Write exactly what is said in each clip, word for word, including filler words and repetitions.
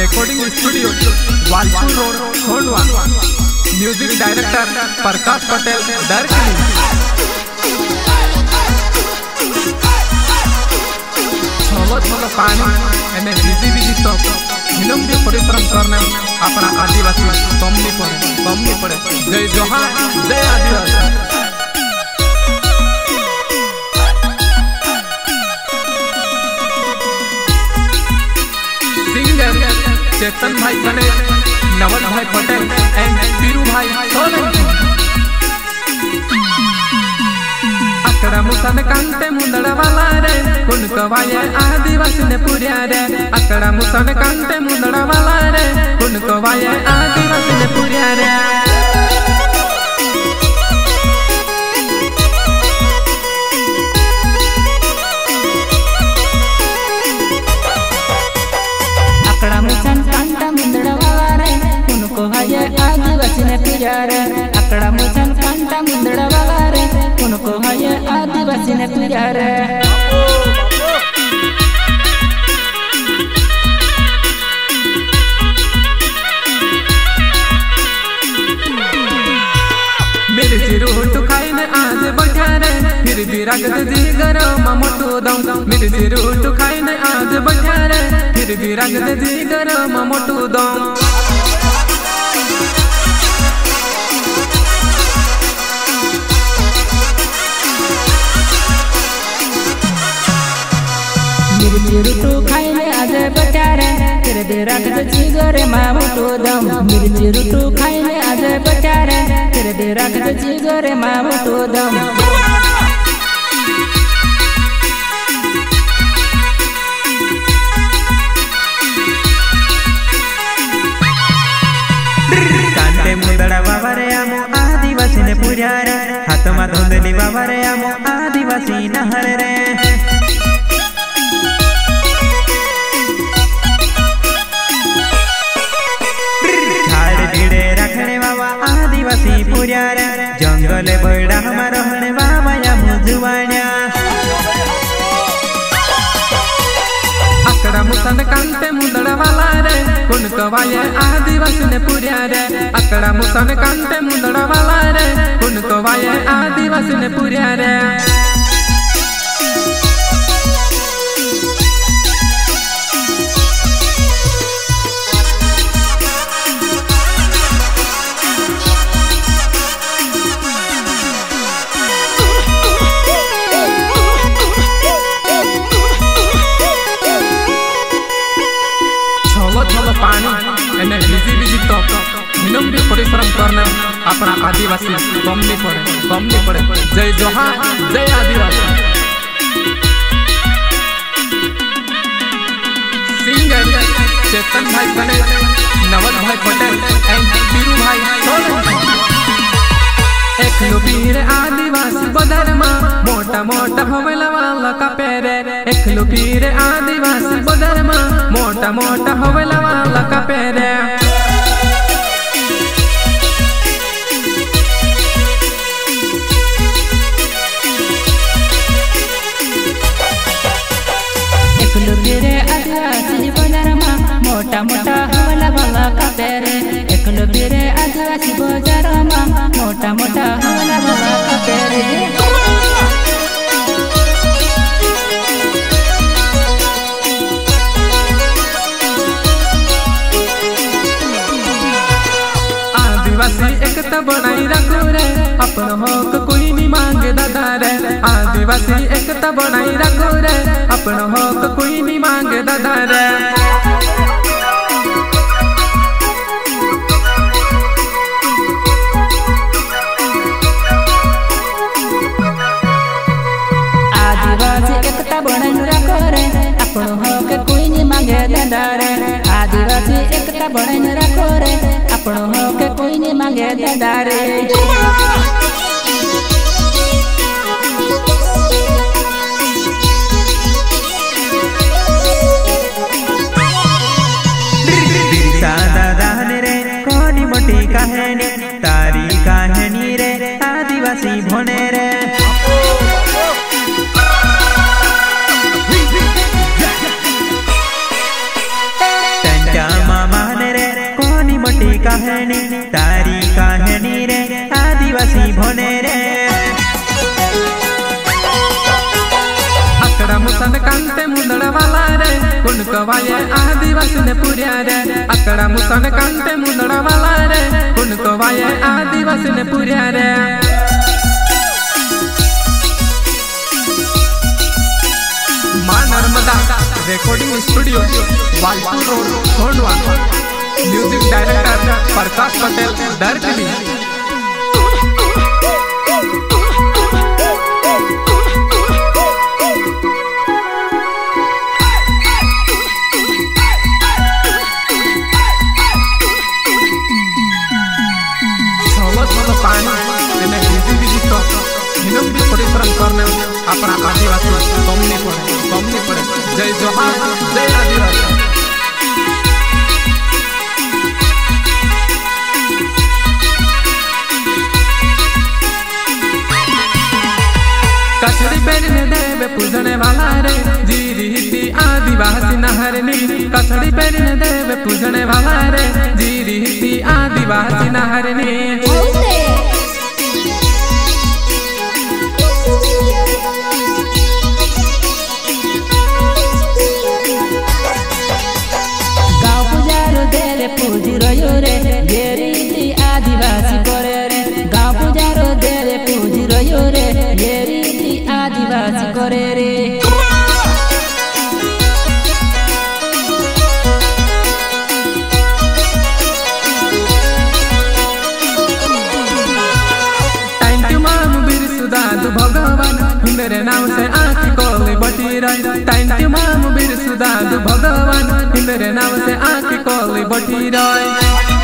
Recording studio वालचूर road Khandwa. Music director Prakash Patel directly. छलो छलो पानी एने बिजी बिजी तो हिनम भी परिश्रम करने अपना आदिवासी कम नहीं पड़े कम नहीं पड़े। जय जोहार जय आदिवासी। चेतन भाई बने नवल भाई पटेल एंड पीरू भाई सोलंकी। अकड़ा मुसन कांटे मुंदड़ वाला रे कुन कवाये आदिवासी ने पुरिया रे। अकड़ा मुसन कांटे मुंदड़ वाला रे कुन कवाये आदिवासी ने पुरिया रे। अकड़ा मुसन कांटा मुंदड़ वाला रे उनको है आदिवासी ने पुरिया रे। अकड़ा मुसन कांटा मुंदड़ वाला रे उनको है आदिवासी ने पुरिया रे। मेरे चिरू तो खाई ने आज बैठा रे फिर भी रगत जी गरम मोटू दम। मेरे चिरू तो खाई ने आज बैठा रे फिर भी रगत जी गरम मोटू दम। मेरे चिरू तो खाई ने आज बैठा रे फिर भी रगत जी गरम मोटू दम। मेरे चिरू तो खाई ने आज बैठा रे फिर भी रगत जी गरम मोटू दम। कांटे मुंदड़ा बाबा रे आमो आदिवासी ने पुरिया रे। हाथ में धुंधली बाबा रे आमो आदिवासी नहर रे। झाड़ भिड़े रखने बाबा आदिवासी पुरिया रे। जंगल बड़ा हमारा रहने बाबा या मुझवानिया। अकड़ा मुसन कांटे मुंदड़ वाला रे कुन कवाये आदिवासी ने पुरिया रे। अकड़ा मुसन कांटे मुंदड़ वाला रे कुन कवाये आदिवासी ने पुरिया रे। पानी एने बिजी बिजी तो हिनम भी परिश्रम करने अपना आदिवासी कम नहीं पड़े कम नहीं पड़े। जय जोहार जय आदिवासी। सिंगर चेतन भाई बने नवल भाई पटेल एंड पीरू भाई सोलंकी। एक लुपीर आदिवासी बदरमा मोटा मोटा होवेला वाला का पेरे। एक लुपीर आदिवासी बदरमा मोटा मोटा होवेला वाला का पेरे। एक लुपीर आदिवासी बदरमा मोटा मोटा होवेला वाला का पेरे। एक लुपीर आदिवासी बदरमा मोटा मोटा होवेला वाला का पेरे। आदिवासी एकता बनाई रखो रे अपन हक कोई नहीं मांगे दादा रे। आदिवासी एकता बनाई रखो रे अपन हक कोई नहीं मांगे दादा रे। आदिवासी एकता बनाई रखो रे अपन हक कोई नहीं मांगे दादा रे। आदिवासी एकता बनाई रखो रे अपन हक कोई नहीं मांगे दादा रे। दादा रे कोनी मोटी कहानी तारी कहानी रे आदिवासी भोने रे। भोने रे अकड़ा मुसन कांटे मुंदड़ वाला रे कुणकवाये आदिवासी ने पुरिया रे अकड़ा मुसन कांटे मुंदड़ वाला रे कुणकवाये आदिवासी ने पुरिया रे मां नर्मदा रिकॉर्डिंग स्टूडियो वालपुर road Khandwa music director Prakash Patel दर्जनी परिश्रम करने अपना आदिवासी कम नहीं पड़े कम नहीं पड़े जय जोहार जय आदिवासी कछड़ी पहनने देव पूजने वाला रे जी रीति आदिवासी नहरनी कछड़ी पहनने देव पूजने वाला रे जी रीति आदिवासी नहरनी पूजी रयो रे ये रीति आदिवासी करे रे गाँव पूजारो देरे पूजी रयो रे ये रीति आदिवासी करे रे थैंक यू मामू बिरसुदादु भगवान मेरे नाम से आँखी कोली बटी रही थैंक यू मामू बिरसुदादु भगवान मेरे नाम से आँखी कोली बटी रही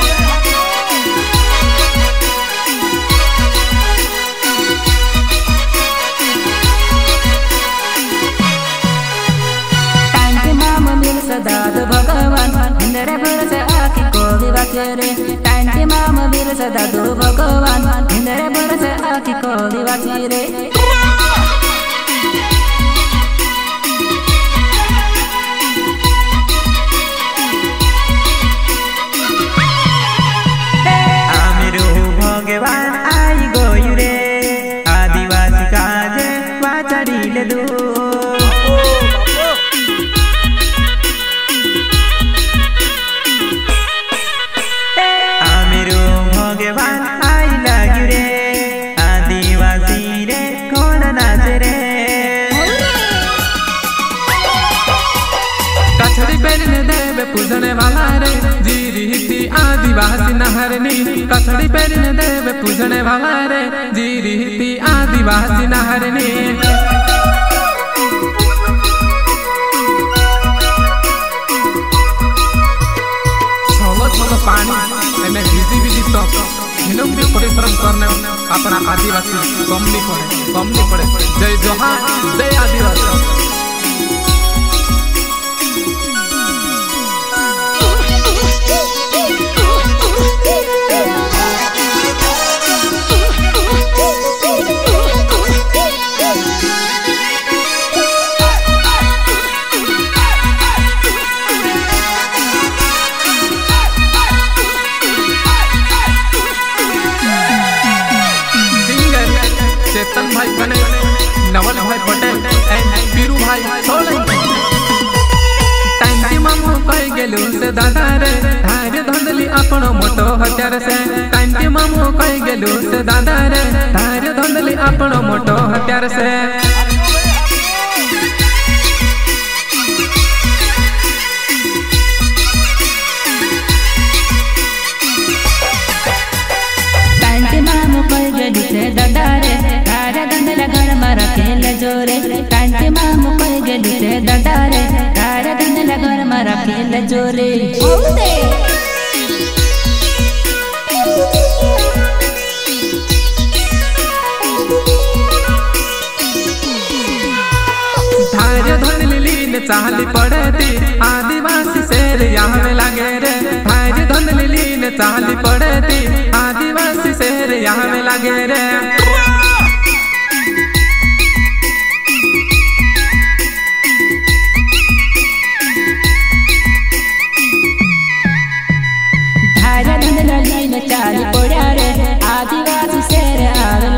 दादु भगवान मेरे भर से आँखी कोली बाकी रे थैंक यू मामू बिरसुदादु भगवान मेरे भर से आँखी कोली बाकी रे भगवान आई गयो रे आदिवासी काजे वाचड़ी दो आमेरो भगवान आई लाग्यो रे आदिवासी रे कौन नाच रे कछड़ी पहनने देव पूजने वाला रे जी रीति आदिवासी नहरनी कछड़ी पहनने देव पूजने वाला रे जी रीति आदिवासी नहरनी छोलो छोलो पानी एमे बिजी बिजी तो हिनम भी परिश्रम करने अपना आदिवासी कम नहीं पड़े कम नहीं पड़े जय जोहार जय आदिवासी चेतन भाई बने नवल भाई पटेल एंड बीरू भाई सोलंकी टाइम मामू कह गेलु से दादा रे धारे धंधली अपनो मोटो हत्यार से टाइम मामू कह गेलु से दादा रे धारे धंधली अपनो मोटो हत्यार से दादा रे तारे धंधला घर में रखेले जोरे कांटे मामू कह गेली से दादा रे तारे धंधला घर में रखेले जोरे धारे धंधली लीन चाहली पड़ती आदिवासी शेर यहाँ लगे रे धारे धंधली लीन चाहली पड़ती आदिवासी शेर यहाँ में लगे रे धारे धंधला लीन चाहली पड़ा रे आदिवासी शेर आवे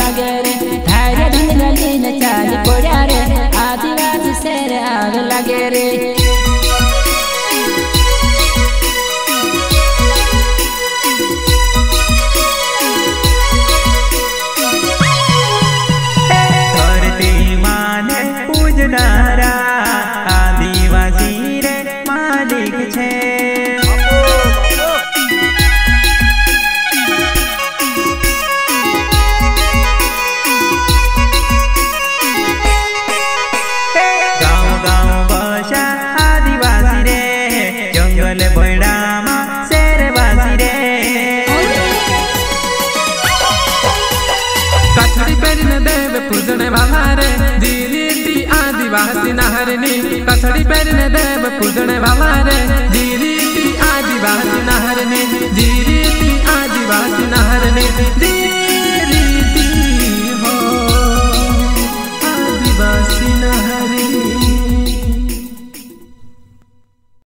कसड़ी पेरने देव पूजने वाला रे जीरीती आदिवासी नहरनी कसड़ी पेरने देव पूजने वाला रे जीरीती आदिवासी नहरनी जीरीती